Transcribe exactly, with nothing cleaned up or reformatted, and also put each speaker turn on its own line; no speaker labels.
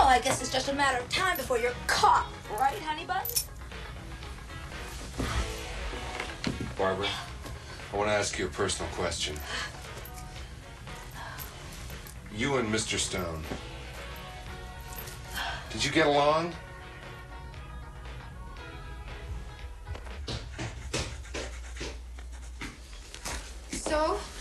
Well, I guess it's just a matter of time before you're caught, right, honey bun?
Barbara, I want to ask you a personal question. You and Mister Stone, did you get along?
So?